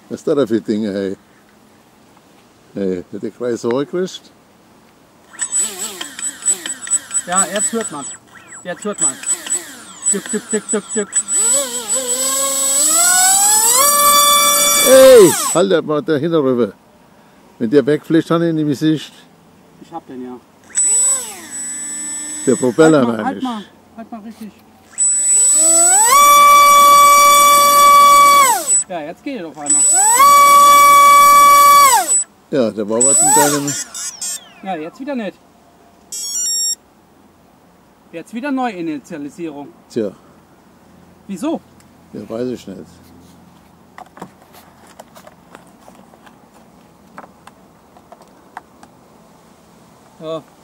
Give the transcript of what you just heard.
Was ist das für Dinge, hey? Hey, hat der Kreis so gekriegt? Ja, jetzt hört man. Jetzt hört man. Dück, dück, dück, dück, dück. Hey! Halt mal da hinten rüber. Wenn der wegfliegt, dann in die Gesicht. Ich hab den ja. Der Propeller, Halt meine ich. Halt mal richtig. Ja, jetzt geht es auf einmal. Ja, der war was mit deinem. Ja, jetzt wieder nicht. Jetzt wieder Neuinitialisierung. Tja, Wieso? ja, weiß ich nicht. Ja.